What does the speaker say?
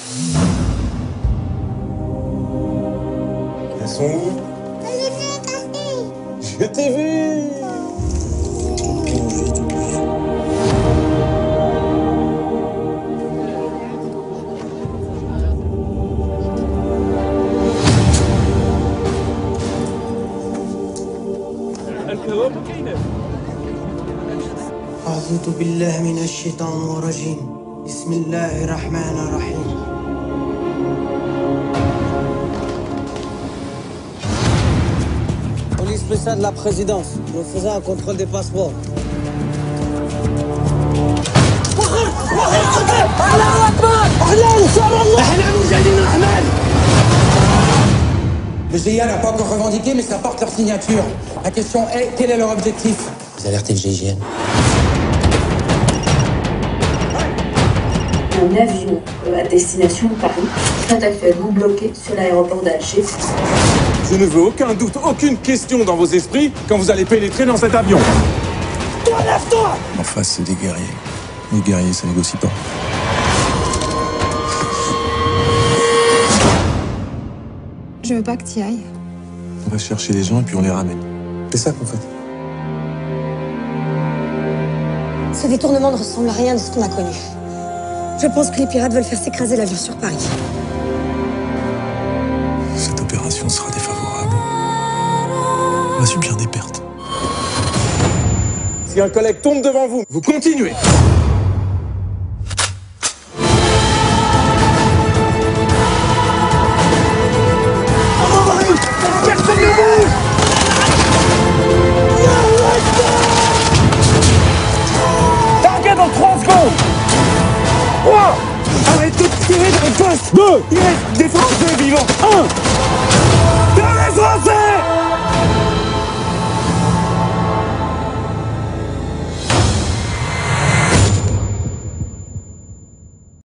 Elles sont où? Je t'ai vu. أعوذ بالله من الشيطان الرجيم بسم الله الرحمن الرحيم. Police spéciale de la présidence, nous faisons un contrôle des passeports. Le GIGN n'a pas encore revendiqué, mais ça porte leur signature. La question est, quel est leur objectif? Vous alertez le GIGN. Un avion à destination de Paris est actuellement bloqué sur l'aéroport d'Alger. Je ne veux aucun doute, aucune question dans vos esprits quand vous allez pénétrer dans cet avion. Toi, lève-toi! En face, c'est des guerriers. Les guerriers, ça négocie pas. Je veux pas que t'y ailles. On va chercher les gens et puis on les ramène. C'est ça qu'on fait. Ce détournement ne ressemble à rien de ce qu'on a connu. Je pense que les pirates veulent faire s'écraser l'avion sur Paris. Cette opération sera défavorable. On va subir des pertes. Si un collègue tombe devant vous, vous continuez. Personne ne bouge! Target dans 3 secondes! 3! Arrêtez de tirer dans le poste! 2! Il reste des forces de vivants! 1!